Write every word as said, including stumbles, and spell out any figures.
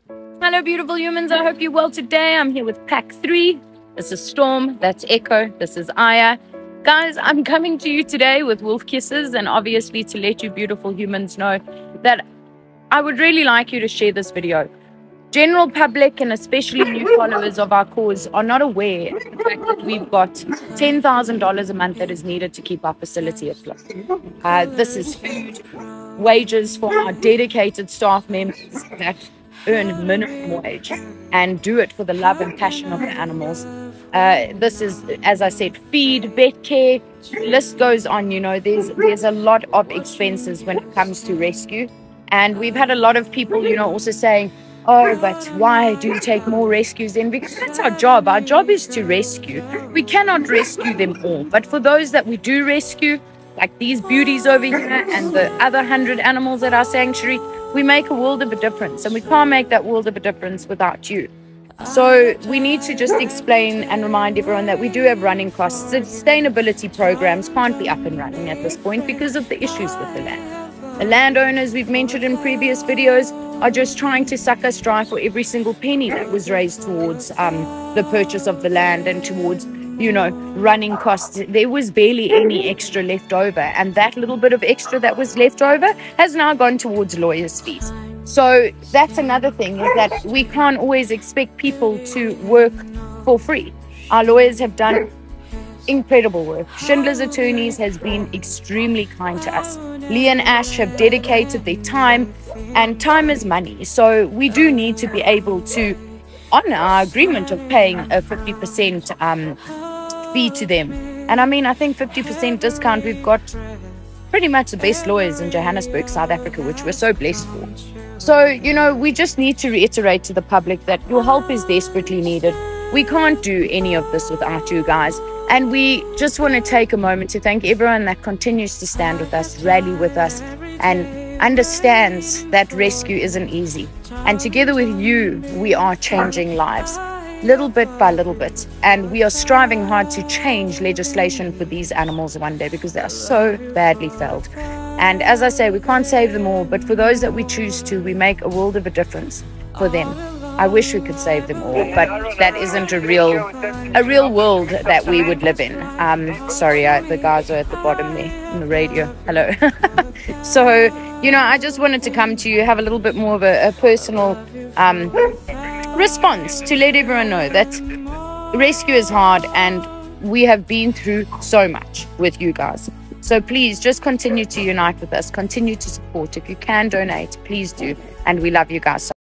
Hello, beautiful humans. I hope you're well today. I'm here with pack three. This is Storm. That's Echo. This is Aya. Guys, I'm coming to you today with wolf kisses, and obviously to let you beautiful humans know that I would really like you to share this video. General public and especially new followers of our cause are not aware of the fact that we've got ten thousand dollars a month that is needed to keep our facility afloat. Uh, this is food, wages for our dedicated staff members that earn minimum wage and do it for the love and passion of the animals. Uh, this is, as I said, feed, vet care, list goes on. You know, there's there's a lot of expenses when it comes to rescue. And we've had a lot of people, you know, also saying, oh, but why do you take more rescues in? Because that's our job. Our job is to rescue. We cannot rescue them all. But for those that we do rescue, like these beauties over here and the other hundred animals at our sanctuary, we make a world of a difference. And we can't make that world of a difference without you. So we need to just explain and remind everyone that we do have running costs. The sustainability programs can't be up and running at this point because of the issues with the land. The landowners we've mentioned in previous videos are just trying to suck us dry for every single penny that was raised towards um, the purchase of the land and towards, you know, running costs. There was barely any extra left over, and that little bit of extra that was left over has now gone towards lawyers' fees. So that's another thing, is that we can't always expect people to work for free. Our lawyers have done incredible work. Schindler's Attorneys has been extremely kind to us. Lee and Ash have dedicated their time, and time is money. So we do need to be able to honor our agreement of paying a fifty percent um, fee to them. And I mean, I think fifty percent discount, we've got pretty much the best lawyers in Johannesburg, South Africa, which we're so blessed for. So, you know, we just need to reiterate to the public that your help is desperately needed. We can't do any of this without you guys. And we just want to take a moment to thank everyone that continues to stand with us, rally with us, and understands that rescue isn't easy. And together with you, we are changing lives, little bit by little bit. And we are striving hard to change legislation for these animals one day, because they are so badly failed. And as I say, we can't save them all, but for those that we choose to, we make a world of a difference for them. I wish we could save them all, but that isn't a real a real world that we would live in. Um, sorry, I, the guys are at the bottom there in the radio. Hello. So, you know, I just wanted to come to you, have a little bit more of a, a personal um, response to let everyone know that rescue is hard, and we have been through so much with you guys. So please just continue to unite with us, continue to support. If you can donate, please do. And we love you guys so much.